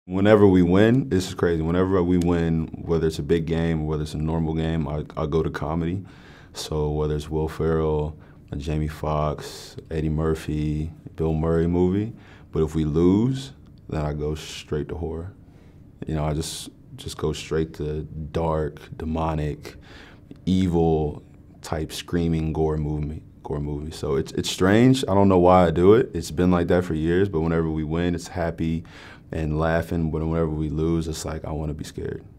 Whenever we win, this is crazy. Whenever we win, whether it's a big game or whether it's a normal game, I go to comedy. So whether it's Will Ferrell, a Jamie Foxx, Eddie Murphy, Bill Murray movie. But if we lose, then I go straight to horror. You know, I just go straight to dark, demonic, evil type screaming gore movie. So it's strange. I don't know why I do it. It's been like that for years, but whenever we win, it's happy and laughing. But whenever we lose, it's like I want to be scared.